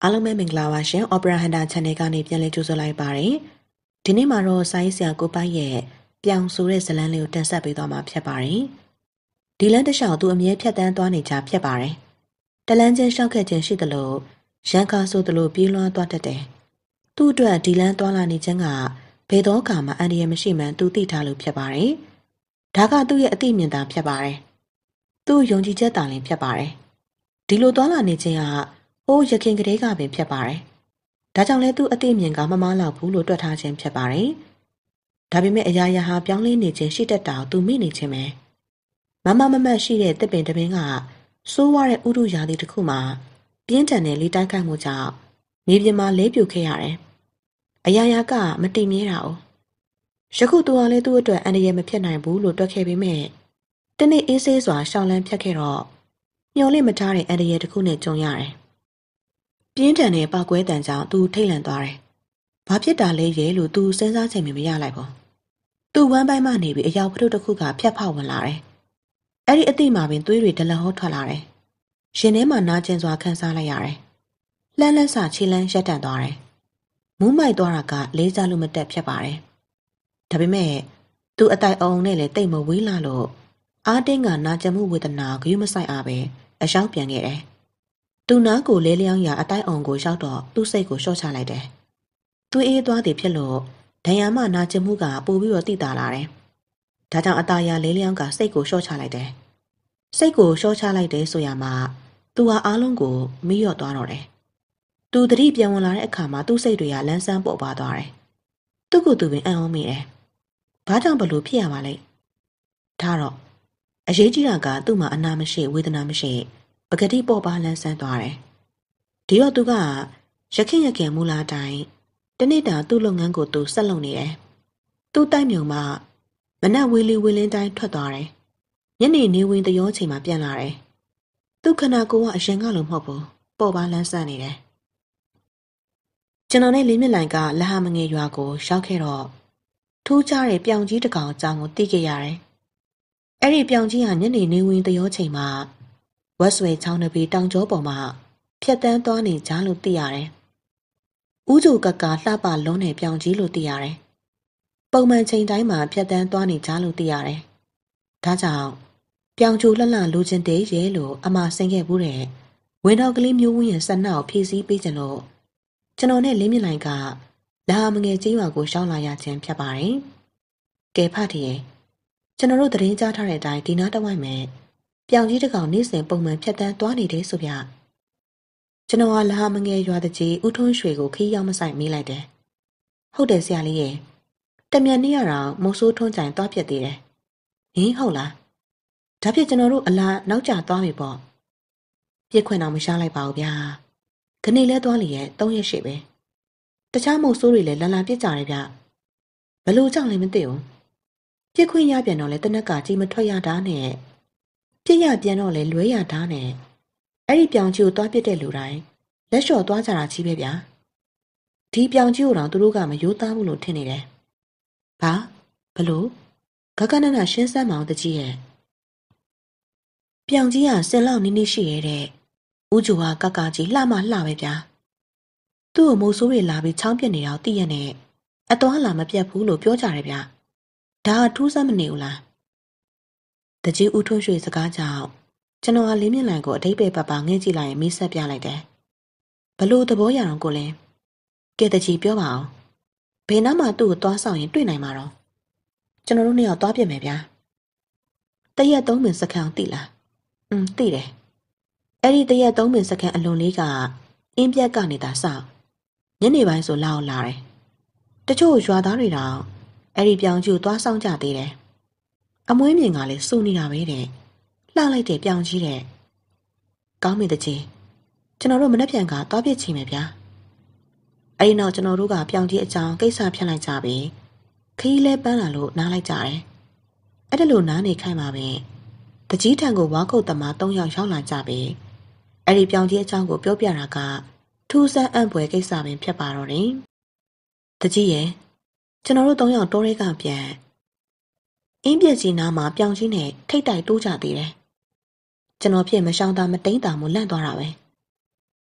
အားလုံးပဲမင်္ဂလာပါရှင် Opera Hunter Channel ကနေပြန်လည်ကြိုဆိုလိုက်ပါတယ်။ဒီနေ့မှာတော့စာရေးဆရာကိုပိုက်ရဲ့ပြောင်ဆိုတဲ့ဇာတ်လမ်းလေးကိုတင်ဆက်ပေးသွားမှာဖြစ်ပါတယ်။ဒီလမ်းတစ်လျှောက်သူအမြဲဖြတ်တန်းသွားနေကြဖြစ်ပါတယ်။တလန်းချင်းရှောက်ခဲ့ခြင်းရှိသလိုရန်ကာဆိုသလိုပြေးလွှားသွားတတ်တယ်။သူ့အတွက်ဒီလမ်းသွားလာနေခြင်းကဘယ်တော့မှအန္တရာယ်မရှိမှန်းသူသိထားလို့ဖြစ်ပါတယ်။ဒါကသူ့ရဲ့အသိဉာဏ်သာဖြစ်ပါတယ်။သူ့ယုံကြည်ချက်သာလျှင်ဖြစ်ပါတယ်။ဒီလိုသွားလာနေခြင်းကအိုးရခင်ကလေးကပင်ဖြစ်ပါတယ်။ဒါကြောင့်လဲသူ့အသိဉာဏ်ကမမားလောက်ဘူးလို့တွက်ထားခြင်းဖြစ်ပါတယ်။ဒါပေမဲ့အရာရာဟာပြောင်းလဲနေခြင်းရှိတတ်တာကိုသူမိနေခြင်းပဲ။မမတ်ရှိတဲ့တစ်ပင်တစ်ပင်ကစိုးဝါတဲ့ဥဒုရာသီတစ်ခုမှာပြင်းထန်တဲ့လေတိုက်ခိုက်မှုကြောင့်မြေပြင်မှာလဲပြိုခဲ့ရတယ်။အရာရာကမတည်မြဲတာ哦။ယခုသူကလည်းသူ့အတွက်အန္တရာယ်မဖြစ်နိုင်ဘူးလို့တွက်ခဲ့ပေမဲ့တနေ့အေးဆေးစွာရှောင်းလန်းဖြတ်ခဲ့တော့မျော်လင့်မထားတဲ့အန္တရာယ်တစ်ခုနဲ့ကြုံရတယ်။ပြင်းထန်တဲ့ပောက်ကွဲတံကြောင့်သူထိတ်လန့်သွားတယ်။ဘာဖြစ်တာလဲရဲလို့သူစဉ်းစားချိန်မရလိုက်ဘူး။သူဝမ်းပိုင်းမှနေပြီးအယောက်ဖထုတစ်ခုကဖြတ်ဖောက်ဝင်လာတယ်။အဲ့ဒီအသည့်မှာပင်သွေးတွေဒလဟောထွက်လာတယ်။ရှင်ထဲမှာနာကျင်စွာခံစားလိုက်ရတယ်။လှမ်းလှမ်းစာခြေလမ်းရက်တန့်သွားတယ်။မူးမိုက်သွားတာကလေးစားလို့မတက်ဖြစ်ပါတယ်။ဒါပေမဲ့သူအတိုင်အောင်နဲ့လည်းတိတ်မဝေးလာလို့အားတင်းကနာကျင်မှုဝေဒနာဂရုမစိုက်အားပဲအရှောက်ပြန်ခဲ့တယ်။သူနာကိုလဲလျောင်းရာအတိုင်အောင်ကိုရောက်တော့သူ့စိတ်ကိုလျှော့ချလိုက်တယ်။သူအေးသွားသည်ဖြစ်လို့ဒဏ်ရာမှနာကျင်မှုကပိုပြီးတော့တိတာလာတယ်။ဒါကြောင့်အตาရလဲလျောင်းကစိတ်ကိုလျှော့ချလိုက်တယ်။စိတ်ကိုလျှော့ချလိုက်တယ်ဆိုရမှာသူဟာအားလုံးကိုမေ့လျော့သွားတော့တယ်။သူသတိပြန်ဝင်လာတဲ့အခါမှာသူ့စိတ်တွေကလန်းဆန်းပေါ်ပါသွားတယ်။သူ့ကိုယ်သူပင်အံ့ဩမိတယ်။ဘာကြောင့်ဘလို့ဖြစ်ရပါလဲ။ဒါတော့အရေးကြီးတာကသူ့မှာအနာမရှိဝေဒနာမရှိပကတိပေါ်ပါလန်းဆန်းသွားတယ်။ဒီတော့သူကရခင်မူလာတိုင်းတနေ့တာသူ့လုပ်ငန်းကိုသူဆက်လုပ်နေတယ်။သူ့တိုက်မြုံမှာမနက်ဝေးလင်းတိုင်းထွက်သွားတယ်။ညနေနေဝင်တရောချိန်မှာပြန်လာတယ်။သူ့ခန္ဓာကိုယ်ကအရင်ကလိုမဟုတ်ဘူး။ပေါ်ပါလန်းဆန်းနေတယ်။ကျွန်တော်နဲ့လေးမြလိုင်ကလဟမငယ်ရွာကိုရောက်ခဲ့တော့ထူးခြားတဲ့ပြောင်ကြီးတစ်ကောင်အကြောင်းကိုသိခဲ့ရတယ်။အဲ့ဒီပြောင်ကြီးဟာညနေနေဝင်တရောချိန်မှာဝက်ဆွေချောင်းတစ်ပေတောင်ကျောပေါ်မှာဖြတ်တန်းသွားနေကြလို့သိရတယ်။ဦးကျူကကလှပလုံးနဲ့ပြောင်ကြီးလို့သိရတယ်။ပုံမှန်ချိန်တိုင်းမှာဖြတ်တန်းသွားနေကြလို့သိရတယ်။ဒါကြောင့်ပြောင်ကျူလှလိုချင်တဲ့ရဲလို့အမဆင်းခဲ့ဘူးတဲ့ဝင်တော့ကလေးမျိုးဝင်းရဲ့ဆက်နှောက်ဖြည့်ဆည်းပေးကြလို့ကျွန်တော်နဲ့လင်းမြလိုင်ကလာမငယ်ကြီးရွာကိုရှောင်းလာရခြင်းဖြစ်ပါတယ်။ကဲဖတ်တည်းကျွန်တော်တို့သတင်းကြားထားတဲ့အတိုင်းဒီနားတစ်ဝိုက်မှာပြောင်ကြီးတစ်ကောင်နေ့စဉ်ပုံမှန်ဖြတ်တန်းသွားနေတယ်ဆိုပြကျွန်တော်ကလာမငယ်ရွာတကြီးဦးထွန်းရွှေကိုခီးရောက်မဆိုင်မေးလိုက်တယ်ဟုတ်တယ်ဆရာလေးရဲ့တမြန်နေ့ရအောင်မုံဆိုးထွန်းကြိုင်သွားပြစ်သေးတယ်ဟင်းဟုတ်လားဒါဖြစ်ကျွန်တော်တို့အလားနောက်ကျသွားပြီပေါ့ပြစ်ခွင့်တော့မရှားလိုက်ပါဘူးဗျာခဏလေးသွားလျက်3ရက်ရှိပဲတခြားမုံဆိုးတွေလည်းလန်ပြစ်ကြတယ်ဗျဘလို့ကြောင့်လည်းမသိဘူးပြစ်ခွင့်ရပြန်တော့လေတနက်ကကြီးမထွက်ရတာနဲ့ပြစ်ရပြန်တော့လေလွဲရတာနဲ့အဲ့ဒီပြောင်ကြီးကိုသွားပစ်တဲ့လူတိုင်းလက်လျှော့သွားကြတာကြီးပဲဗျာဒီပြောင်ကြီးကိုတော့သူတို့ကမယိုးသားဘူးလို့ထင်နေတယ်ဘာဘလို့ဂဂနနရှင်းစမ်းမအောင်တကြီးရဲ့ပြောင်ကြီးကစင်လောက်နီးနီးရှိရတဲ့ဦးကျူဟာကကကြီးလှမလှပဲဗျာသူ့ကိုမိုးဆိုးတွေလာပြီးချောင်းပြက်နေတော့သိရနဲ့အသွားလာမပြတ်ဘူးလို့ပြောကြတယ်ဗျာဒါကထူးဆန်းမနေဘူးလားတကြီးဦးထွန်းရွှေစကားကြောင့်ကျွန်တော်ကလေးမြင့်လိုင်ကိုအတိတ်ပဲပပငဲ့ကြည့်လိုက်ရင်မိဆက်ပြလိုက်တယ်ဘလို့သဘောရအောင်ကိုလဲကဲတကြီးပြောပါအောင်ဘယ်နားမှသူ့ကိုသွားဆောင်ရင်တွေ့နိုင်မှာတော့ကျွန်တော်တို့နှစ်ယောက်သွားပြစ်မယ်ဗျာတရက်3မိနစ်စခန်းသိလားသိတယ်အဲ့ဒီတရက်3မိနစ်စခန်းအလွန်လေးကအင်းပြက်ကနေသာစောင့်ညနေပိုင်းဆိုလာတယ်တချို့ရွာသားတွေတော့အဲ့ဒီပြောင်ကျူသွားဆောင်ကြသေးတယ်အမွှေးမြင်ကလည်းစူနေတာပဲတဲ့လှလိုက်တဲ့ပြောင်ကြီးတဲ့ကောင်းပြီတကြီးကျွန်တော်တို့မနှက်ပြန်ကသွားပြစ်ချင်မယ်ဗျာအဲ့ဒီနောက်ကျွန်တော်တို့ကပြောင်ကြီးအကြောင်းကိစ္စဖြတ်လိုက်ကြပြီခီးလဲပန်းလာလို့နားလိုက်ကြတယ်အဲ့ဒါလို့နားနေခိုင်းပါပဲတကြီးထံကိုဝါခုတ်သမား3ယောက်ရောက်လာကြပြီအဲ့ဒီပြောင်ကြီးအကြောင်းကိုပြောပြတာကထူးဆန်းအံ့ဖွယ်ကိစ္စပင်ဖြစ်ပါတော့တယ်တကြီးရဲ့ကျွန်တော်တို့3ယောက်တိုးရဲကပြန်အင်းပြက်ကြီးနားမှာပြောင်ကြီးနဲ့ထိတ်တိုက်တိုးကြသေးတယ်ကျွန်တော်ဖြစ်မရှောင်တာမတိန်တာမို့လန့်သွားတာပဲ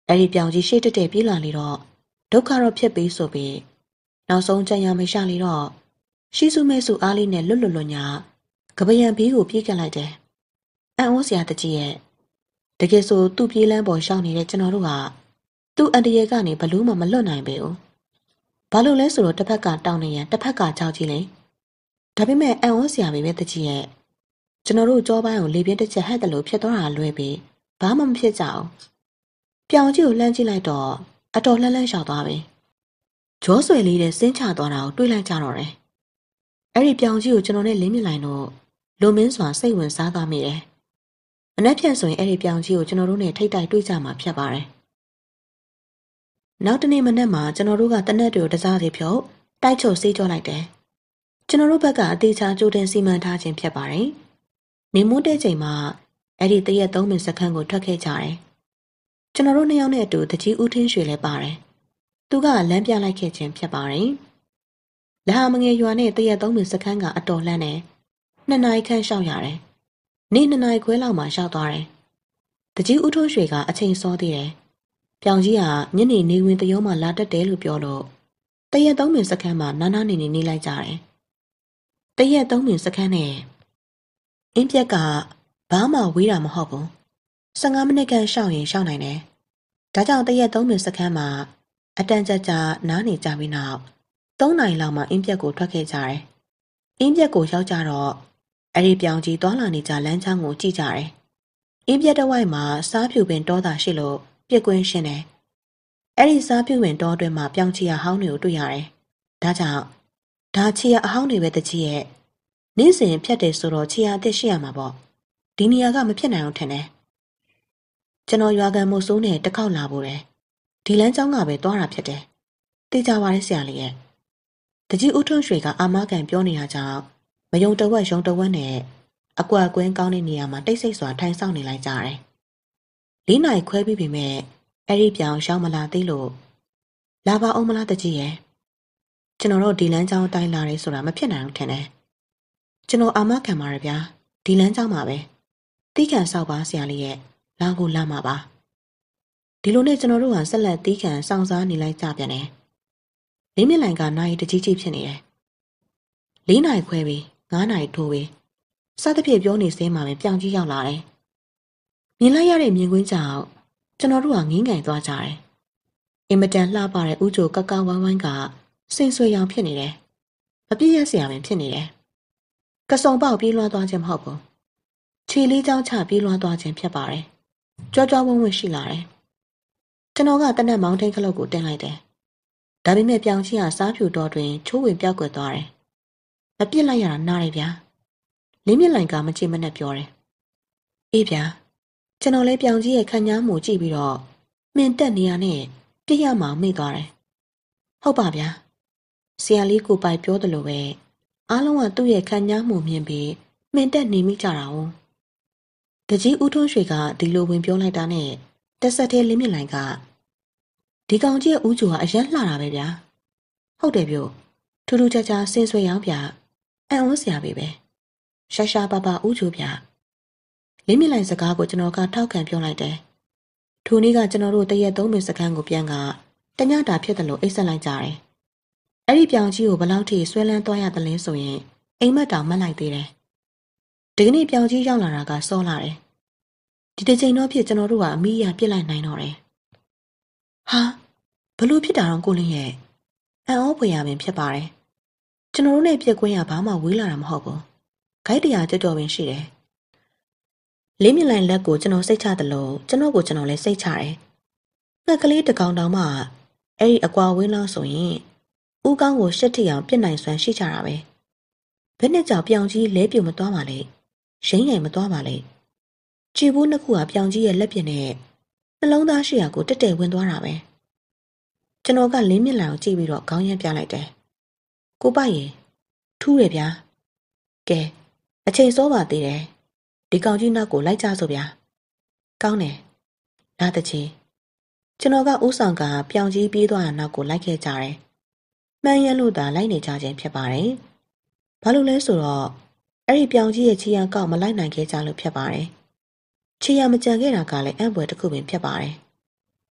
အဲ့ဒီပြောင်ကြီးရှေ့တက်တက်ပြေးလာလေတော့ဒုက္ခတော့ဖြစ်ပြီးဆိုပြီးနောက်ဆုံးကြံရမရှာလေတော့ရှိစုမဲစုအားလေးနဲ့လွတ်လွတ်ညာကပယံဘီးကိုပြေးကပ်လိုက်တယ်။အံ့ဩစရာတကြီးရဲ့တကယ်ဆိုသူ့ပြေးလန်းပေါ်ရှောင်းနေတဲ့ကျွန်တော်တို့ကသူ့အန်တရယ်ကနေဘလို့မှမလွတ်နိုင်ပေဘူး။ဘာလို့လဲဆိုတော့တစ်ဖက်ကတောင်းနေရန်တစ်ဖက်ကကြောက်ကြီးလေ။ဒါပေမဲ့အံ့ဩစရာပဲတကြီးရဲ့ကျွန်တော်တို့ကြောပိုင်းကိုလေပြင်းတစ်ချက်ဟက်တယ်လို့ဖြစ်သွားတာလွဲပြီးဘာမှမဖြစ်ကြဘူး။ပြောင်ကြီးကိုလှမ်းကြည့်လိုက်တော့အတော်လှမ်းလှမ်းလျှောက်သွားပြီ။ဂျောဆွဲလေးတဲ့စင်းချသွားတာကိုတွေးလိုက်ကြတော့တယ်။အဲ့ဒီပြောင်ကြီးကိုကျွန်တော်နဲ့လင်းမြလိုက်တော့လူမင်းစွာစိတ်ဝင်စားသွားမိတယ်။မနှက်ဖြန်ဆိုရင်အဲ့ဒီပြောင်ကြီးကိုကျွန်တော်တို့နဲ့ထိတ်တိုက်တွေ့ကြမှာဖြစ်ပါတယ်။နောက်တနေ့မနက်မှာကျွန်တော်တို့ကတနက်တွေကိုတစားစီဖြုတ်တိုက်ချုပ်စေးကြောလိုက်တယ်။ကျွန်တော်တို့ဘက်ကအသေးချာကြိုတင်စီမံထားခြင်းဖြစ်ပါတယ်။နေမိုးတဲ့ချိန်မှာအဲ့ဒီတရက်သုံးပင်စခန်းကိုထွက်ခဲ့ကြတယ်။ကျွန်တော်တို့နှစ်ယောက်နဲ့အတူတကြီးဦးထင်းရွှေလည်းပါတယ်။သူကလမ်းပြလိုက်ခဲ့ခြင်းဖြစ်ပါတယ်။လဟာမငယ်ရွာနဲ့တရက်သုံးပင်စခန်းကအတော်လှမ်းတယ်။2 နာရီခန့်ရှောက်ရတယ်။နေ့2 နာရီခွဲလောက်မှရှောက်သွားတယ်။တကြီးဦးထွန်းရွှေကအချိန်စောသေးတယ်။ပြောင်ကြီးကညနေနေဝင်တရုံးမှလာတတ်တယ်လို့ပြောလို့တရက်သုံးပင်စခန်းမှာနားနားနေနေလိုက်ကြတယ်။တရက်သုံးပင်စခန်းနဲ့အင်းပြက်ကဘာမှဝေးတာမဟုတ်ဘူး။15 မိနစ်ခန့်ရှောက်ရင်ရှောက်နိုင်တယ်။ဒါကြောင့်တရက်သုံးပင်စခန်းမှာအတန်ကြာကြာနားနေကြပြီးနောက်3 နာရီလောက်မှအင်းပြက်ကိုထွက်ခဲ့ကြတယ်။အင်းပြက်ကိုရောက်ကြတော့အဲ့ဒီပြောင်ကြီးသွားလာနေကြလမ်းချောင်းကိုကြည့်ကြတယ်။အင်းပြက်တစ်ဝိုက်မှာစားဖြူပင်တောသားရှိလို့ပြက်ကွင်းရှင်းတယ်။အဲ့ဒီစားဖြူပင်တောအတွင်းမှာပြောင်ချီရဟောင်းတွေကိုတွေ့ရတယ်။ဒါကြောင့်ဒါချီရအဟောင်းတွေပဲတကြီးရဲ့နေ့စဉ်ဖြတ်တယ်ဆိုတော့ချီရအသက်ရှိရမှာပေါ့။ဒီနေရာကမဖြစ်နိုင်အောင်ထင်တယ်။ကျွန်တော်ရွာကန်မို့စိုးနဲ့တစ်ခေါက်လာဖို့တယ်။ဒီလမ်းကြောင်းကပဲသွားတာဖြစ်တယ်။သိကြပါရဲ့ဆရာလေးရဲ့။တကြီးဦးထွန်းရွှေကအာမခံပြောနေတာကြောင့်မယုံတဝက်ရုံတဝက်နဲ့အကွက်ကွင်းကောင်းတဲ့နေရာမှာတိတ်ဆိတ်စွာထိုင်ဆောင်နေလိုက်ကြတယ်။4 နာရီခွဲပြီးပြီမဲ့အဲ့ဒီပြောင်ရှောင်းမလာသေးလို့လာပါအောင်မလားတကြီးရဲ့။ကျွန်တော်တို့ဒီလမ်းကြောင်းတိုင်းလာတယ်ဆိုတာမဖြစ်နိုင်ဘူးထင်တယ်။ကျွန်တော်အာမခံပါရဗျာ။ဒီလမ်းကြောင်းမှာပဲ။တီးခံဆောက်ပါဆရာလေးရဲ့။လာကိုလာမှာပါ။ဒီလိုနဲ့ကျွန်တော်တို့ကဆက်လက်တီးခံစောင့်စားနေလိုက်ကြပြန်တယ်။လင်းမြလိုင်ကနိုင်တကြီးကြီးဖြစ်နေတယ်။4 နာရီခွဲပြီး9 နာရီထိုးပြီးစသဖြင့်ပြောနေစဲမှာပဲပြောင်ကြီးရောက်လာတယ်။မြင်လိုက်ရတဲ့မြင်ကွင်းကြောင့်ကျွန်တော်တို့ကငင်းငိုင်သွားကြတယ်။အင်မတန်လှပတဲ့ဥကြိုကကဝိုင်းဝိုင်းကစိန်ဆွေရောင်ဖြစ်နေတယ်။မပြည့်ရစရာပင်ဖြစ်နေတယ်။ကစုံပေါက်ပြေးလွှားသွားခြင်းမဟုတ်ဘူး။ခြေလေးချောင်းချပြေးလွှားသွားခြင်းဖြစ်ပါတယ်။ကြွားကြွားဝန်းဝန်းရှိလာတယ်။ကျွန်တော်ကတနက်မောင်းထိန်ခလုတ်ကိုတင်လိုက်တယ်။ဒါပေမဲ့ပြောင်ကြီးကစားဖြူတော်တွင်ချိုးဝင်ပြောက်ကွယ်သွားတယ်။မပြစ်လိုက်ရတာနားရဗျာ။လင်းမြလိုင်ကမချေမနဲ့ပြောတယ်။အေးဗျာကျွန်တော်လည်းပြောင်ကြီးရဲ့ခံညားမှုကြည့်ပြီးတော့မင်တက်နေရနဲ့ပြစ်ရမှမေ့သွားတယ်။ဟုတ်ပါဗျာ။ဆရာလေးကိုပိုင်ပြောတယ်လို့ပဲအားလုံးကသူ့ရဲ့ခံညားမှုမြင်ပြီးမင်တက်နေမိကြတာ哦။တကြီးဦးထွန်းရွှေကဒီလိုဝင်ပြောလိုက်တာနဲ့တက်ဆက်တဲ့လင်းမြလိုင်ကဒီကောင်ကြီးရဲ့ဦးကျူကအရက်လှတာပဲဗျာ။ဟုတ်တယ်ဗျ။ထူးထူးခြားခြားစင်ဆွေရောင်းပြအံ့ဩစရာပဲ။ရှာရှာပါပါဦးကျူဗျ။လင်းမြလိုင်စကားကိုကျွန်တော်ကထောက်ခံပြောလိုက်တယ်။ထိုနေ့ကကျွန်တော်တို့တရက်သုံးပင်စခန်းကိုပြန်ကတညတာဖြစ်တယ်လို့အိတ်ဆက်လိုက်ကြတယ်။အဲ့ဒီပြောင်ကြီးကိုဘလောက်ထိဆွဲလန်းသွားရတယ်လဲဆိုရင်အိမ်မက်တောင်မှတ်လိုက်သေးတယ်။ဒီကနေ့ပြောင်ကြီးရောက်လာတာကစောလာတယ်။ဒီတစ်ချိန်တော့ဖြစ်ကျွန်တော်တို့ကအမိရပြစ်လိုက်နိုင်တော့တယ်။ဟာဘလို့ဖြစ်တာတော့ကိုလင်းရဲ့အံ့ဩဖွယ်ရပင်ဖြစ်ပါတယ်။ကျွန်တော်တို့နဲ့ပြက်ကွင်းရဘာမှဝေးလာတာမဟုတ်ဘူး။ဂိုက်တရားကြော်ပင်ရှိတယ်။လင်းမြလိုင်လက်ကိုကျွန်တော်စိတ်ချတယ်လို့ကျွန်တော်ကိုကျွန်တော်လည်းစိတ်ချတယ်။ငှက်ကလေးတကောင်တောင်မှအဲ့ဒီအကွာဝင်းလောက်ဆိုရင်ဦးကောင်းကိုရှက်ထီအောင်ပြစ်နိုင်စွမ်းရှိကြတာပဲ။ဘယ်နဲ့ကြောင့်ပြောင်ကြီးလဲပြုံမသွားပါလေ။ရိမ့်ငိမ်မသွားပါလေ။ခြေဘူးနှစ်ခုကပြောင်ကြီးရဲ့လက်ပြင်းနဲ့နှလုံးသားရှိရာကိုတက်တက်ဝင်သွားတာပဲ။ကျွန်တော်ကလင်းမြလိုင်ကိုကြည့်ပြီးတော့ခေါင်းရမ်းပြလိုက်တယ်။ကိုပိုက်ရေထူးရဗျာ။ကဲအချိန်စောပါသေးတယ်။ဒီကောင်ကြီးနောက်ကိုလိုက်ကြစို့ဗျာ။ကောင်းတယ်။လာတချီကျွန်တော်ကဥဆောင်ကပြောင်ကြီးပြေးသွားတာနောက်ကိုလိုက်ခဲ့ကြတယ်။မှန်ရလို့သာလိုက်နေကြခြင်းဖြစ်ပါတယ်။ဘာလို့လဲဆိုတော့အဲ့ဒီပြောင်ကြီးရဲ့ချီရန်ကောက်မလိုက်နိုင်ခဲ့ကြလို့ဖြစ်ပါတယ်။ချီရန်မကြံခဲ့တာကလည်းအံ့ဖွယ်တစ်ခုပင်ဖြစ်ပါတယ်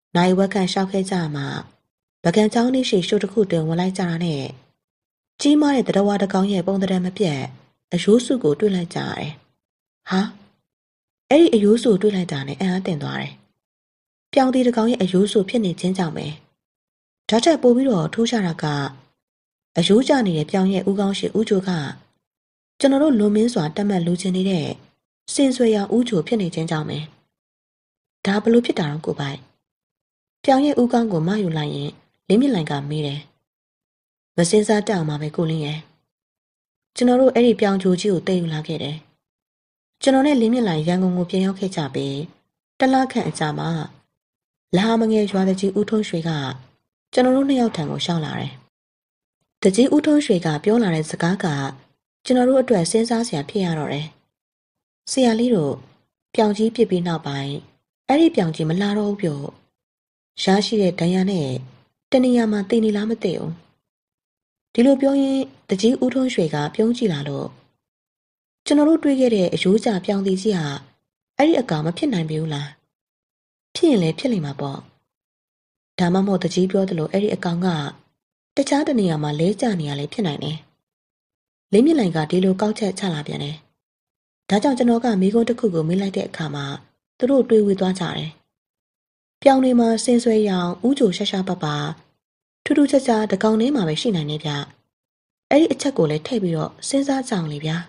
နိုင်ဝက်ကန်ရှောက်ခဲ့ကြမှာပကံချောင်းလေးရှိရှိုးတစ်ခုတွင်ဝင်လိုက်ကြတာနဲ့ကြီးမားတဲ့တရဝါတကောင်ရဲ့ပုံတံမပြတ်အယိုးစုကိုတွေ့လိုက်ကြရတယ်။ဟာအဲ့ဒီအယိုးစုတွေ့လိုက်တာနဲ့အံ့အားသင့်သွားတယ်။ပြောင်တီတကောင်ရဲ့အယိုးစုဖြစ်နေခြင်းကြောင့်ပဲ။ဒါထက်ပိုပြီးတော့ထူးခြားတာကအယိုးကျနေတဲ့ပြောင်ရဲ့ဥကောင်းရှိဥချိုကကျွန်တော်တို့လူမင်းစွာတက်မှတ်လူချင်းနေတဲ့စင်ဆွေရောင်ဥချိုဖြစ်နေခြင်းကြောင့်ပဲ။ဒါဘလို့ဖြစ်တာတော့ကိုပိုင်။ပြောင်ရဲ့ဥကောင်းကိုမယူလိုက်ရင်လင်းမြလိုင်ကမေးတယ်။မစင်စားတောင်မှာပဲကိုလင်းရဲ့။ကျွန်တော်တို့အဲ့ဒီပြောင်ချိုကြီးကိုတည်ယူလာခဲ့တယ်။ကျွန်တော်နဲ့လင်းမြလိုင်ရန်ကုန်ကိုပြန်ရောက်ခဲ့ကြပြီးတလခန့်အကြာမှာလာမငယ်ရွာတကြီးဦးထုံးရွှေကကျွန်တော်တို့နှစ်ယောက်ထံကိုရှောက်လာတယ်။တကြီးဦးထုံးရွှေကပြောလာတဲ့စကားကကျွန်တော်တို့အတွက်စဉ်းစားစရာဖြစ်ရတော့တယ်။ဆရာလေးတို့ပြောင်ကြီးပြစ်ပြီးနောက်ပိုင်းအဲ့ဒီပြောင်ကြီးမလာတော့ဘူးပြော။ရရှိတဲ့ဒဏ်ရာနဲ့တနေရာမှာတည်နေလားမသိဘူး။ဒီလိုပြောရင်တကြီးဦးထုံးရွှေကပြုံးကြည့်လာလို့ကျွန်တော်တို့တွေ့ခဲ့တဲ့အယိုးကျပြောင်တီကြီးဟာအဲ့ဒီအကောင်မဖြစ်နိုင်ပြီဘူးလား။ဖြစ်ရင်လည်းဖြစ်လိမ့်မှာပေါ့။ဒါမှမဟုတ်တကြီးပြောသလိုအဲ့ဒီအကောင်ကတခြားတနေရာမှာလဲကျနေရလဲဖြစ်နိုင်တယ်။လင်းမြလိုင်ကဒီလိုကောက်ချက်ချလာပြန်တယ်။ဒါကြောင့်ကျွန်တော်ကမိကုန်းတစ်ခုကိုမေးလိုက်တဲ့အခါမှာသူတို့တွေးဝေသွားကြတယ်။ပြောင်တွေမှာစင်ဆွဲရောင်ဥကြိုရှာရှာပပထူးထူးခြားခြားတကောင်ထဲမှာပဲရှိနိုင်နေဗျ။အဲ့ဒီအချက်ကိုလည်းထည့်ပြီးတော့စဉ်းစားကြအောင်လေဗျာ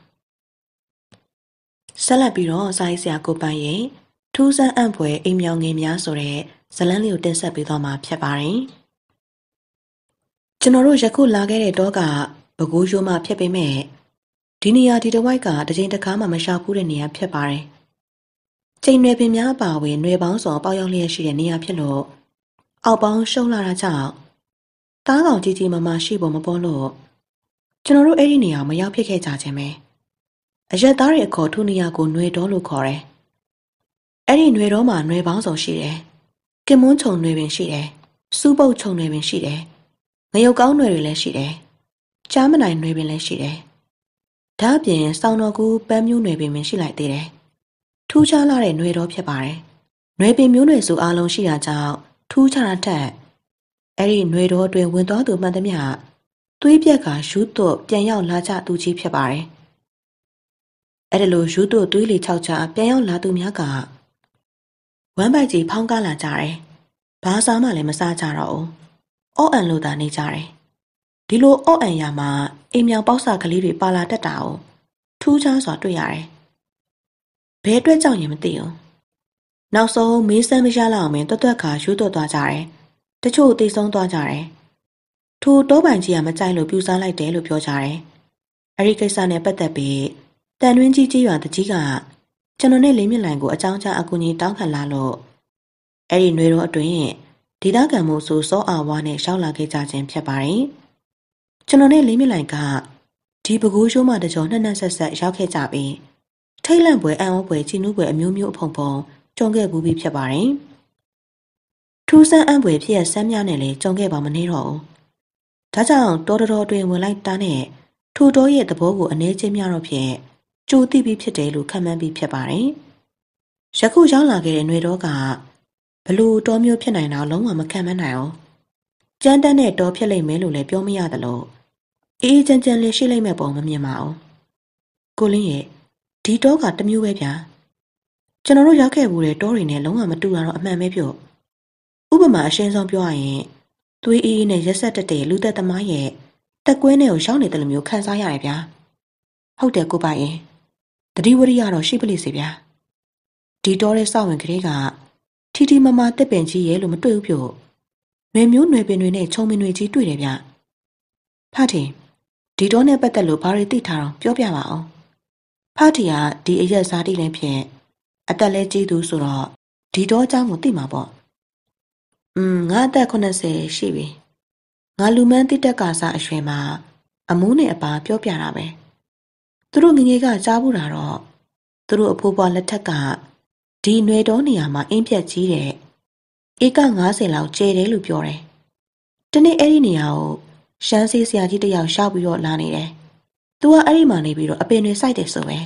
။ဆက်လက်ပြီးတော့စာရေးဆရာကိုပိုင်ရဲ့ထူးဆန်းအံ့ဖွယ်အိမ်မြောင်ငယ်များဆိုတဲ့ဇလန်းလေးကိုတင်ဆက်ပေးသွားမှာဖြစ်ပါတယ်။ကျွန်တော်တို့ယခုလာခဲ့တဲ့တော့ကပဲခူးရိုးမှဖြစ်ပေမဲ့ဒီနေရာဒီတစ်ဝိုက်ကတစ်ချိန်တစ်ခါမှမရှောက်ဘူးတဲ့နေရာဖြစ်ပါတယ်။ချိန်ရွယ်ပင်များပါဝင်ရွယ်ပေါင်းစုံပေါက်ရောက်လျက်ရှိတဲ့နေရာဖြစ်လို့အောက်ပေါင်းရှုံလာတာကြောင့်တားကောင်ကြီးကြီးမမရှိဖို့မပေါ်လို့ကျွန်တော်တို့အဲ့ဒီနေရာမရောက်ဖြစ်ခဲ့ကြခြင်းပဲ။အရက်သားတွေအခေါ်ထိုနေရာကိုຫນွေတော်လို့ခေါ်တယ်။အဲ့ဒီຫນွေတော်မှာຫນွေပေါင်းစုံရှိတယ်။ကင်မွန်းခြုံຫນွေပင်ရှိတယ်။စူးပုတ်ခြုံຫນွေပင်ရှိတယ်။ငရုတ်ကောင်းຫນွေတွေလည်းရှိတယ်။ကြားမနိုင်ຫນွေပင်လည်းရှိတယ်။ဒါ့အပြင်စောင်းတော်ကူပန်းမျိုးຫນွေပင်ရှိလိုက်သေးတယ်။ထူးခြားလာတဲ့ຫນွေတော်ဖြစ်ပါတယ်။ຫນွေပင်မျိုးနွယ်စုအားလုံးရှိတာကြောင့်ထူးခြားတာထက်အဲ့ဒီຫນွေတော်အတွင်ဝင်သွားသူမှန်သမျှသွေးပြက်ကယူသွတ်ပြန်ရောက်လာကြသူကြီးဖြစ်ပါတယ်။အဲ့ဒါလိုယူသွတ်သွေးလေ၆ချပြန်ရောက်လာသူများကဝမ်းပိုက်ကြီးဖောင်းကားလာကြတယ်။ဘာစားမှလည်းမစားကြတော့ဘူး။အော့အန်လို့သာနေကြတယ်။ဒီလိုအော့အန်ရမှာအိမ်မြောင်ပေါက်စာကလေးတွေပါလာတတ်တာကိုထူးခြားစွာတွေ့ရတယ်။ဘယ်အတွက်ကြောင့်ရင်မသိဘူး။နောက်ဆုံးမေးစမ်းမရလောက်အောင်တွတ်တွတ်ခါယူသွတ်သွားကြတယ်။တချို့သိဆုံးသွားကြတယ်။ထိုတောပိုင်ကြီးကမကြိုက်လို့ပြူစားလိုက်တယ်လို့ပြောကြတယ်။အဲဒီကိစ္စနဲ့ပတ်သက်ပြီးတန်တွင်းကြီးရွာတကြီးကကျွန်တော်နဲ့လင်းမြလိုင်ကိုအကြောင်းကြားအကူအညီတောင်းခံလာလို့အဲ့ဒီຫນွေတော်အတွင်းဒေသခံမှုဆိုစောအာဝါနဲ့ရှောက်လာခဲ့ကြခြင်းဖြစ်ပါတယ်။ကျွန်တော်နဲ့လင်းမြလိုင်ကဒီပဲခူးရိုးမှတကြောနှစ်ဆက်ဆက်ရောက်ခဲ့ကြပြီးထိတ်လန့်ပွဲအံ့ဩပွဲချီနူးပွဲအမျိုးမျိုးအဖုံဖုံကြုံခဲ့ဘူးပြီးဖြစ်ပါတယ်။ထူးဆန်းအံ့ပွဲဖြစ်ရဆမ်းများနဲ့လည်းကြုံခဲ့ပါမနေတော့ဘူး။ဒါကြောင့်တော်တော်တွင်ဝင်လိုက်တာနဲ့ထိုတော်ရဲ့သဘောကိုအနေချင်းများတော့ဖြင့်ကြိုသိပြီးဖြစ်တယ်လို့ခံမှန်းပြီးဖြစ်ပါတယ်။ယခုရောက်လာခဲ့တဲ့ຫນွေတော်ကဘလို့တော်မျိုးဖြစ်နိုင်တာလုံးဝမခံမနိုင်အောင်။ကြမ်းတမ်းတဲ့တော်ဖြစ်လိမ့်မယ်လို့လည်းပြောမရသလိုအေးချမ်းချမ်းလေးရှိလိမ့်မယ်ပုံမမြင်ပါဘူး။ကိုလင်းရဲ့ဒီတော်ကတမျိုးပဲဗျာ။ကျွန်တော်တို့ရောက်ခဲ့ဘူးတဲ့တော်တွေနဲ့လုံးဝမတူတာတော့အမှန်ပဲပြော။ဥပမာအရှင်းဆုံးပြောရရင်သွေးအေးနဲ့ရက်ဆက်တက်တဲ့လူသက်သမားရဲ့တက်ကွဲနဲ့ကိုရောက်နေတယ်လို့မျိုးခံစားရတယ်ဗျာ။ဟုတ်တယ်ကိုပိုင်ရင်တတိဝရိယတော့ရှိပလိစေဗျာဒီတော်တဲ့စောင့်ဝင်ကလေးကထီထီမမတက်ပင်ကြီးရဲ့လို့မတွေ့ဘူးပြောຫນွေမျိုးຫນွေပင်တွေနဲ့ခြုံပင်တွေကြီးတွေ့တယ်ဗျဖာတင်ဒီတော်နဲ့ပတ်သက်လို့ဘာတွေသိထားတော့ပြောပြပါအောင်ဖာတီကဒီအရက်စားတိလည်းဖြင့်အသက်လဲကြီးသူဆိုတော့ဒီတော်အကြောင်းကိုသိမှာပေါ့ငါအသက်80ရှိပြီငါလူမန်းတိတက်ကစားအရွယ်မှာအမိုးနဲ့အပါပြောပြတာပဲသူတို့ငငယ်ကကြားဘူးတာတော့သူတို့အဖိုးဘွားလက်ထက်ကဒီຫນွေတော်နေရာမှာအင်းပြက်ကြီးတဲ့ဧက90လောက်ကျဲတယ်လို့ပြောတယ်။တနေ့အဲ့ဒီနေရာကိုရှမ်းစေးဆရာကြီးတယောက်ရှောက်ပြီးတော့လာနေတယ်။သူကအဲ့ဒီမှာနေပြီးတော့အပင်တွေစိုက်တယ်ဆိုပဲ။ရွာထဲကလူတွေကိုခေါ်ပြီးတော့လှုပ်အားခပေးအပင်တွေကိုစိုက်ခိုင်းတယ်။အဲ့ဒီအပင်တွေကလည်းအပင်တွေစိုက်တဲ့အခါမှာအပင်တွေ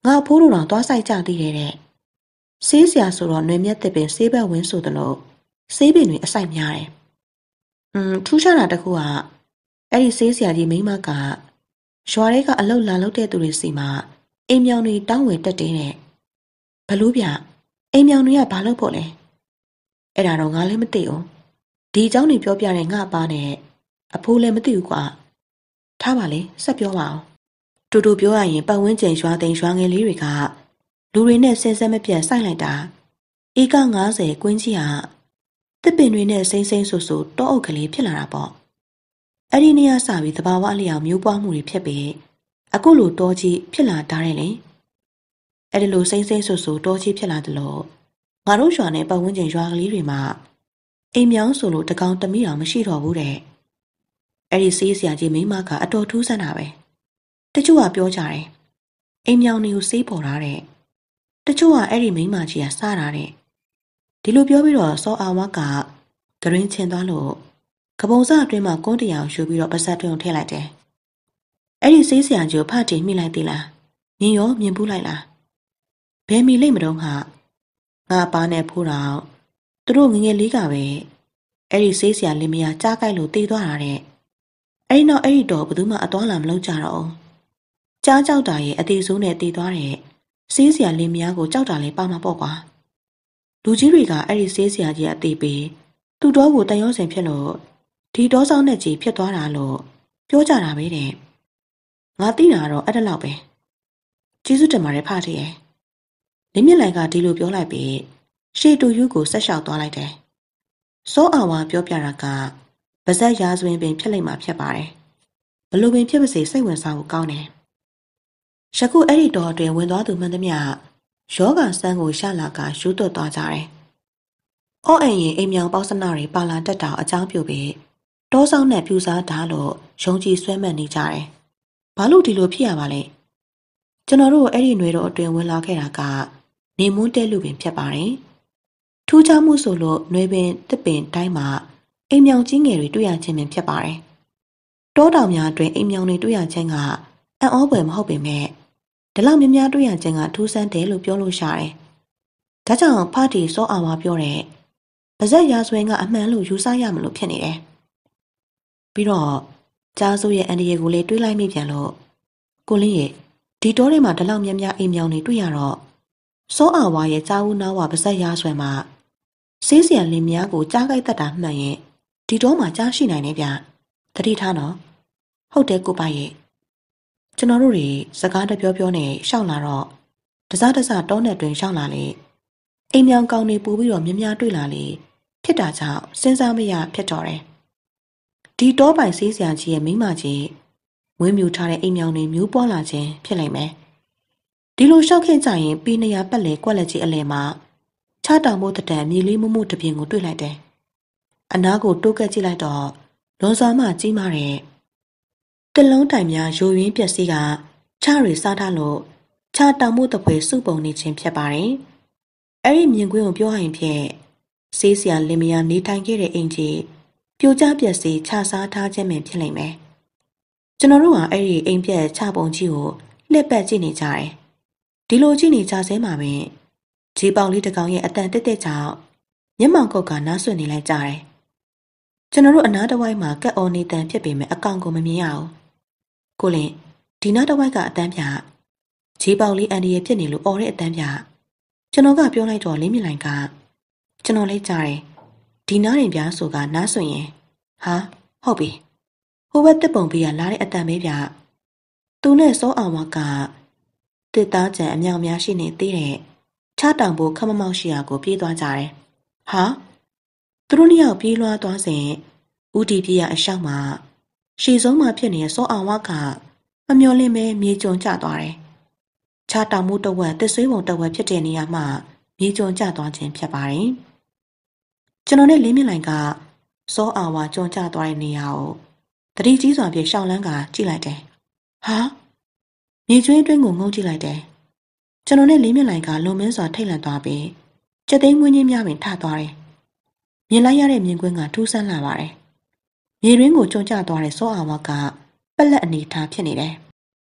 ငါဖိုးတို့တော်သွားဆိုင်ကြသေးတယ်တဲ့ဆေးဆရာဆိုတော့ຫນွေမြက်တစ်ပင်ဆေးဘက်ဝင်းဆိုသလိုဆေးပင်တွေအဆိုင်များတယ်ထူးခြားတာတစ်ခုကအဲ့ဒီဆေးဆရာကြီးမိန်းမကရွာထဲကအလုတ်လာလုပ်တဲ့သူတွေစီမှာအိမ်မြောင်တွေတောင်းဝင်တက်တဲ့ဘလို့ဗျအိမ်မြောင်တွေကဘာလုပ်ဖို့လဲအဲ့ဒါတော့ငါလည်းမသိဘူးဒီအကြောင်းတွေပြောပြတဲ့ငါအပါနဲ့အဖိုးလည်းမသိဘူးကွာထားပါလေဆက်ပြောပါအောင်တူတူပြောရရင်ပတ်ဝန်းကျင်ရွာသိမ်းရွာငယ်လေးတွေကလူတွေနဲ့ဆင်းဆက်မပြတ်ဆိုင်လိုက်တာဧက90ကွင်းကြီးဟာတစ်ပင်တွေနဲ့စိမ့်စိမ့်ဆူဆူတောအုပ်ကလေးဖြစ်လာတာပေါ့အဲ့ဒီနေရာစပြီးသဘာဝအလျောက်မျိုးပွားမှုတွေဖြစ်ပြီးအခုလိုတောကြီးဖြစ်လာတာတဲ့လေအဲ့ဒီလိုစိမ့်စိမ့်ဆူဆူတောကြီးဖြစ်လာတယ်လို့ငါတို့ရွာနဲ့ပတ်ဝန်းကျင်ရွာကလေးတွေမှာအိမ်မြောင်းဆိုလို့တကောင်တမိအောင်မရှိတော့ဘူးတဲ့အဲ့ဒီဆေးဆရာကြီးမိန်းမကအတော်ထူးဆန်းတာပဲတချို့ကပြောကြတယ်အိမ်မြောင်းတွေကိုဆေးပေါ်တာတဲ့တချို့ကအဲ့ဒီမိန်းမကြီးကစားတာတဲ့ဒီလိုပြောပြီးတော့စောအာဝါကဂရင်းချင်သွားလို့ကပုံစအတွင်းမှာကွန်းတရာကိုယူပြီးတော့ပါဇက်တွင်းကိုထည့်လိုက်တယ်အဲ့ဒီဆေးဆရာကြီးကိုဖတ်တင်မိလိုက်သေးလားမြင်ရောမြင်ဘူးလိုက်လားဘယ်မီလိမ့်မတော့ငါပါနဲ့ဖိုးတော်သူတို့ငငယ်လေးကပဲအဲ့ဒီဆေးဆရာလင်မယားကြားကြိုက်လို့တည်သွားတာတဲ့အဲ့ဒီနောက်အဲ့ဒီတော့ဘယ်သူမှအသွားလာမလုပ်ကြတော့ကြားကြောက်တာရဲ့အသေးစိုးနဲ့တည်သွားတဲ့ဆေးဆရာလင်မယားကိုကြောက်တာလဲပါမှာပေါ့ကွာလူကြီးတွေကအဲ့ဒီဆေးဆရာကြီးအသေးပေးသူ့တော်ကိုတန်ရောစင်ဖြစ်လို့ဒီတောဆောင်နဲ့ကြီးဖြစ်သွားတာလို့ပြောကြတာပဲတဲ့ငါသိတာတော့အဲ့ဒါလောက်ပဲကျေးဇူးတင်ပါတယ်ဖထီရဲ့လင်းမြင့်လိုင်ကဒီလိုပြောလိုက်ပြီးရှေ့တူယူကိုဆက်လျှောက်သွားလိုက်တယ်စောအာဝါပြောပြတာကဗဇက်ရာဇဝင်ပင်ဖြစ်လိမ့်မှာဖြစ်ပါတယ်ဘလို့ပင်ဖြစ်ပါစေစိတ်ဝင်စားဖို့ကောင်းတယ်ယခုအဲ့ဒီတော်အတွင်ဝင်သွားသူမှန်သမျှယောဂဆန်းကိုရှာလာကယူသွတ်သွားကြတယ်။အော့အင်ရင်အိမ်မြောင်ပေါစနာတွေပါလာတက်တာအကြောင်းပြုပြီးတောဆောင်နဲ့ပြူစားဓာတ်လို့ယုံကြည်ဆွဲမှတ်နေကြတယ်။ဘာလို့ဒီလိုဖြစ်ရပါလဲ။ကျွန်တော်တို့အဲ့ဒီຫນွေတော်အတွင်ဝင်လာခဲ့တာကနေမွန်းတဲလူပင်ဖြစ်ပါတယ်။ထူးခြားမှုဆိုလို့ຫນွေပင်တစ်ပင်တိုင်းမှာအိမ်မြောင်ကြီးငယ်တွေတွေ့ရခြင်းပင်ဖြစ်ပါတယ်။တောတောင်များအတွင်အိမ်မြောင်တွေတွေ့ရခြင်းကအံ့ဩဖွယ်မဟုတ်ပေမဲ့ဒီလောက်များများတွေ့ရခြင်းကထူးဆန်းတယ်လို့ပြောလို့ရတယ်။ဒါကြောင့်ဖတီစောအာဝါပြောတဲ့ပါဇက်ရာဇဝင်ကအမှန်လို့ယူဆရမလို့ဖြစ်နေတယ်။ပြီးတော့ကြားစိုးရဲ့အန်ဒီယေကိုလည်းတွေးလိုက်မိပြန်လို့ကိုလင်းရဲ့ဒီတောထဲမှာဒီလောက်များများအိမ်မြောင်တွေတွေ့ရတော့စောအာဝါရဲ့ကြားဦးနားဝပါဇက်ရာဇဝင်မှာဆေးဆရာလင်မယားကိုကြားကြိုက်တတ်တာမှန်ရင်ဒီတောမှာကြားရှိနိုင်နေဗျ။တတိထားနော်။ဟုတ်တယ်ကိုပါရဲ့ကျွန်တော်တို့တွေစကားတပြောပြောနဲ့ရှောက်လာတော့တစားတောနဲ့တွင်ရှောက်လာလေအိမ်မြောင်ကောင်းနေပူပြီးတော့မြများတွေ့လာလေဖြစ်တာကြောင့်စဉ်းစားမရဖြစ်တော့တယ်ဒီတောပိုင်ဆေးဆရာကြီးရဲ့မိမကြီးမွေးမြူထားတဲ့အိမ်မြောင်တွေမျိုးပွားလာခြင်းဖြစ်လိမ့်မယ်ဒီလိုရှောက်ခဲ့ကြရင်ပေ200ပတ်လေကွက်လက်ကြီးအလယ်မှာချတောင်မို့တံမြေလေးမမှုတပြင်းကိုတွေ့လိုက်တယ်အနားကိုတိုးကက်ကြည့်လိုက်တော့လွန်စွာမှကြီးမားတဲ့တလုံးတိုင်များယိုရင်းပျက်စီးကချရီစားထားလို့ချတောင်မှုတပွဲစုပုံနေခြင်းဖြစ်ပါတယ်။အဲ့ဒီမြင်ကွင်းကိုပြောရရင်ဖြင့်ဆေးဆရာလင်မယားနေထိုင်ခဲ့တဲ့အိမ်ကြီးပြိုကျပျက်စီးချစားထားခြင်းပင်ဖြစ်လိမ့်မယ်။ကျွန်တော်တို့ကအဲ့ဒီအိမ်ပြက်ချပုံကြီးကိုလှည့်ပတ်ကြည့်နေကြတယ်။ဒီလိုကြည့်နေကြစဲမှာပင်ဂျီပေါင်လေးတစ်ကောင်ရဲ့အတန်တက်တက်ကြောင့်မျက်မှောင်ကုတ်ကနားဆွနေလိုက်ကြတယ်။ကျွန်တော်တို့အနားတစ်ဝိုက်မှာကက်အော်နေတန်ဖြစ်ပေမဲ့အကောင်ကိုမမြင်ရဘူး။ကိုလင်ဒီနောက်တစ်ဝိုက်ကအတန်းပြဂျီပေါင်လေးအန်ဒီရဲ့ဖြစ်နေလို့អော်တဲ့အတန်းပြကျွန်တော်ကပြောလိုက်တော့လင်းမြလိုင်ကကျွန်တော်လေးကြားတယ်ဒီနားရင်ပြားဆိုကနားဆွရင်ဟာဟုတ်ပြီဟိုဘက်တက်ပုံပေးရလာတဲ့အတန်းပဲပြသူနဲ့စောအောင်ဝကတစ်သားကြံအမြောင်များရှိနေသေးတဲ့ချတောင်ဖို့ခမမောက်ရှိရာကိုပြေးသွားကြတယ်ဟာသူတို့နှစ်ယောက်ပြေးလွှားသွားစဉ်ဦးတီပြေးရအလျှောက်မှာရှည်ဆုံးမှဖြစ်နေတဲ့စောအောင်ဝကမမျော်လင့်ပဲမြေကျုံကျသွားတယ်။ချတောင်မှုတဝက်တစ်ဆွေးပုံတဝက်ဖြစ်တဲ့နေရာမှာမြေကျုံကျသွားခြင်းဖြစ်ပါတယ်။ကျွန်တော်နဲ့လင်းမြလိုင်ကစောအာဝါကျုံကျသွားတဲ့နေရာကိုတတိကြီးစွာဖြင့်ရှောင်းလန်းကကြည့်လိုက်တယ်။ဟာမြေကျွင်းအတွင်းကိုငုံကြည့်လိုက်တယ်။ကျွန်တော်နဲ့လင်းမြလိုင်ကလုံမင်းစွာထိတ်လန့်သွားပြီးကြက်သိမ်းမွေးချင်းများပင်ထသွားတယ်။မြင်လိုက်ရတဲ့မြင်ကွင်းကထူးဆန်းလာပါတယ်။မြေရင်းကိုကျုံကျသွားတဲ့စောအာဝါကပက်လက်အနေထားဖြစ်နေတယ်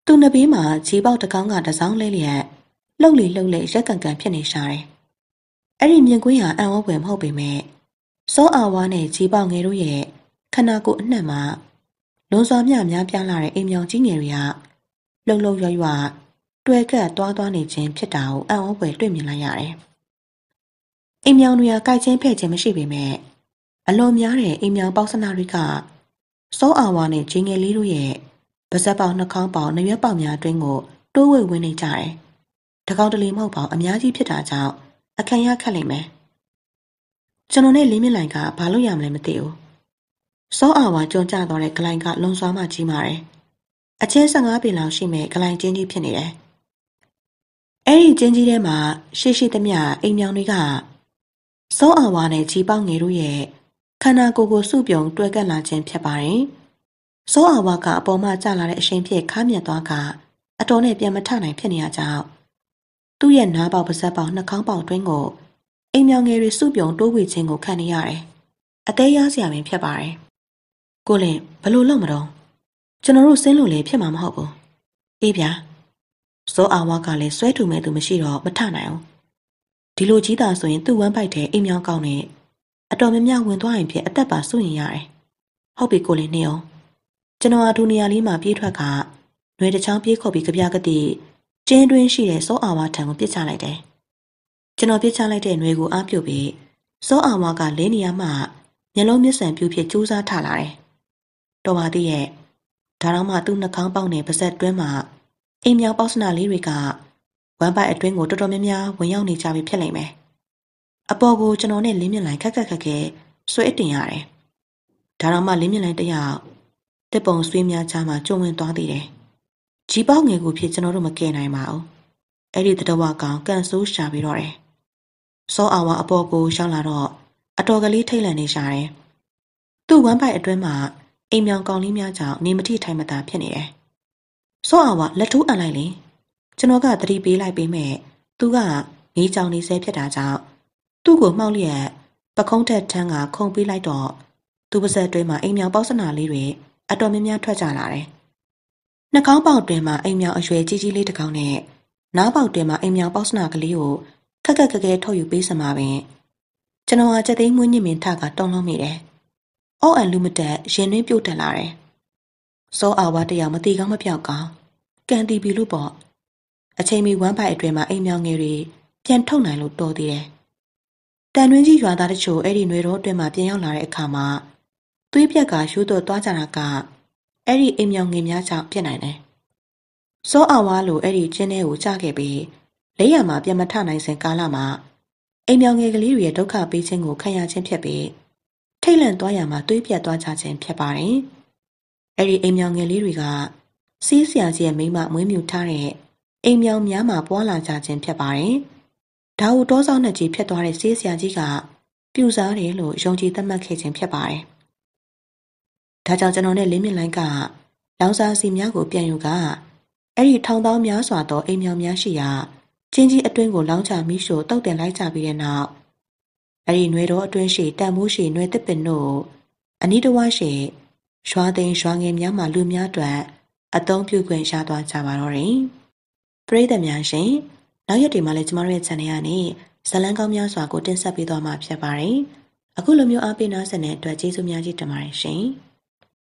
သူ့နဘေးမှာခြေပေါက်တစ်ကောင်းကတစောင်းလဲလျက်လှုပ်လေလှုပ်လေရက်ကန်ကန်ဖြစ်နေရှာတယ်။အဲ့ဒီမြင်ကွင်းဟာအံ့ဩဖွယ်မဟုတ်ပေမဲ့စောအာဝါနဲ့ခြေပေါက်ငယ်တို့ရဲ့ခန္ဓာကိုယ်အနှံ့မှာလွန်စွာများပြားလာတဲ့အိမ်မြောင်ကြီးငယ်တွေကလှုပ်လှုပ်ရွရွတွယ်ကပ်သွားနေခြင်းဖြစ်တာကိုအံ့ဩဖွယ်တွေ့မြင်လိုက်ရတယ်။အိမ်မြောင်တွေကကြိုက်ချင်းဖဲ့ခြင်းမရှိပေမဲ့အလွန်များတဲ့အိမ်မြောင်ပေါက်စနာတွေကစောအာဝါနဲ့ဂျင်းငယ်လေးတို့ရဲ့ပါဇက်ပေါက်နှာခေါင်းပေါက်နှရွက်ပေါက်များအတွင်းကိုတိုးဝှေ့ဝင်နေကြတယ်။တကောင်တလီမဟုတ်ပါအများကြီးဖြစ်တာကြောင့်အခန့်ရခက်လိမ့်မယ်။ကျွန်တော်နဲ့လင်းမြင့်လိုင်ကဘာလို့ရမလဲမသိဘူး။စောအာဝါကြုံကျသွားတဲ့ဂလိုင်းကလွန်စွာမှကြီးမာတယ်။အချင်း15ပေလောက်ရှိမဲ့ဂလိုင်းကျင်းကြီးဖြစ်နေတယ်။အဲ့ဒီကျင်းကြီးထဲမှာရှိသမျှအိမ်မြောင်တွေကစောအာဝါနဲ့ကြီးပေါက်ငယ်တို့ရဲ့ခန္ဓာကိုယ်ကိုစုပြုံတွဲကပ်လာခြင်းဖြစ်ပါတယ်။စောအာဝါကအပေါ်မှကျလာတဲ့အရှိန်ဖြစ်ခါမြက်သွားကအတော်နဲ့ပြန်မထနိုင်ဖြစ်နေရကြောင်းသူ့ရဲ့နားပေါက်ပါးစပ်ပေါက်နှာခေါင်းပေါက်တွင်းကိုအိမ်မြောင်ငယ်တွေစုပြုံတိုးဝှေ့ခြင်းကိုခံနေရတယ်။အသေးရစရာပင်ဖြစ်ပါတယ်။ကိုလင်ဘလို့လုပ်မတော့ကျွန်တော်တို့ဆင်းလို့လေဖြစ်မှာမဟုတ်ဘူး။အေးဗျာစောအာဝါကလည်းဆွဲထူမဲ့သူမရှိတော့မထနိုင်အောင်။ဒီလိုကြီးတာဆိုရင်သူ့ဝမ်းပိုက်တဲ့အိမ်မြောင်ကောင်းနဲ့အတော်များများဝင်သွားရင်ဖြစ်အသက်ပါစိုးရင်ရတယ်။ဟုတ်ပြီကိုလင်နေအောင်ကျွန်တော်အထူနေရာလေးမှာပြေးထွက်ကຫນွေတစ်ချောင်းပြေးခေါ်ပြီးကြပြကတိကျင်းတွင်းရှိတဲ့စောအာဝါထံကိုပစ်ချလိုက်တယ်။ကျွန်တော်ပစ်ချလိုက်တဲ့ຫນွေကိုအားပြုတ်ပြီးစောအာဝါကလင်းနေရမှမျက်လုံးမျက်စံပြူဖြစ်ကြိုးစားထလာတယ်။တော်ပါသေးရဲ့ဒါတော့မှသူ့နှာခေါင်းပေါက်နဲ့ပါးစပ်တွင်းမှာအိမ်မြောင်ပေါက်စနာလေးတွေကဝမ်းပိုက်အတွင်းကိုတော်တော်များများဝင်ရောက်နေကြပြီဖြစ်လိမ့်မယ်။အပေါ်ကိုကျွန်တော်နဲ့လင်းမြင့်လိုင်းခက်ဆွဲတင်ရတယ်။ဒါတော့မှလင်းမြင့်လိုင်းတယောက်တစ်ပုံဆွေးများချမှာကြုံဝင်သွားသေးတယ်။ကြီးပေါက်ငယ်ကိုဖြစ်ကျွန်တော်တို့မကယ်နိုင်ပါဘူး။အဲ့ဒီတတော်ဝကောင်ကန်ဆိုးရှာပြီးတော့တယ်။စောအာဝါအပေါ်ကိုရှောင်းလာတော့အတော်ကလေးထိတ်လန့်နေရှာတယ်။သူ့ဝမ်းပိုက်အတွင်းမှာအိမ်မြောင်ကောင်လေးများကြောင့်နေမထိထိုင်မသာဖြစ်နေတယ်။စောအာဝါလက်ထိုးအပ်လိုက်လေ။ကျွန်တော်ကသတိပေးလိုက်ပေမဲ့သူကနေကြောင်နေဆဲဖြစ်တာကြောင့်သူ့ကိုမှောက်လျက်ပခုံးထက်ထန်းကခုံပေးလိုက်တော့သူပါဇက်အတွင်းမှာအိမ်မြောင်ပေါက်စနာလေးတွေအတော်များများထွက်ကြလာတယ်။နှာခေါင်းပေါက်တွင်မှာအိမ်မြောင်အရွယ်ကြီးလေးတစ်ကောင်နဲ့နားပေါက်တွင်မှာအိမ်မြောင်ပေါက်စနာကလေးကိုခက်ထုတ်ယူပေးစမှာပင်ကျွန်တော်ကကြက်သိမ်းမွေးညစ်မင်ထကတုံလုံးမိတယ်။အော့အန်လူမတက်ရင်တွင်းပြုတ်တက်လာတယ်။စောအာဝါတယောက်မတီကောင်းမပြောက်ကောင်းကန်တီပြီလို့ပေါ့အချိန်မီဝမ်းပိုက်အတွင်မှာအိမ်မြောင်ငယ်တွေပြန်ထုတ်နိုင်လို့တော်သေးတယ်။တန်တွင်းကြီးရွာသားတချို့အဲ့ဒီຫນွေတော်အတွင်မှာပြန်ရောက်လာတဲ့အခါမှာသွေးပြက်ကရိုးတော့သွားကြတာကအဲ့ဒီအိမ်မြောင်ငယ်များကြောင့်ဖြစ်နိုင်တယ်။စောအာဝါလိုအဲ့ဒီကျင်းထဲကိုကြားခဲ့ပြီးလက်ရမှာပြန်မထနိုင်စဉ်ကာလမှာအိမ်မြောင်ငယ်ကလေးတွေရဲ့ဒုက္ခပေးခြင်းကိုခံရခြင်းဖြစ်ပြီးထိတ်လန့်သွားရမှာသွေးပြက်သွားကြခြင်းဖြစ်ပါတယ်။အဲ့ဒီအိမ်မြောင်ငယ်လေးတွေကစီးဆရာကြီးရဲ့မိမမွေးမြူထားတဲ့အိမ်မြောင်များမှာပွားလာကြခြင်းဖြစ်ပါတယ်။ဒါကိုတောဆောင်နဲ့ကြီးဖြစ်သွားတဲ့စီးဆရာကြီးကပြူစားတယ်လို့ယုံကြည်သတ်မှတ်ခဲ့ခြင်းဖြစ်ပါတယ်။ဒါကြောင့်ကျွန်တော်နဲ့လင်းမြင့်လိုင်းကလောင်စာစီများကိုပြန်ယူကအဲ့ဒီထောင်သောင်းများစွာသောအိမ်မြောင်များရှိရာချင်းကြီးအတွင်းကိုလောင်းချမိရှို့တုတ်တင်လိုက်ကြပြီးတဲ့နောက်အဲ့ဒီຫນွေတော်အတွင်းရှိတန်မိုးရှိຫນွေတစ်ပင်တို့အနီးတစ်ဝါရှိရွာသိမ်းရွာငယ်များမှလူများအတွက်အသုံးပြုခွင့်ရသွားကြပါတော့တယ်။ပရိသတ်များရှင်နောက်ရက်တွေမှာလည်းကျမတို့ရဲ့ channel ကနေဇာတ်လမ်းကောင်းများစွာကိုတင်ဆက်ပေးသွားမှာဖြစ်ပါတယ်။အခုလိုမျိုးအားပေးနားဆင်တဲ့အတွက်ကျေးဇူးများကြီးတင်ပါတယ်ရှင်။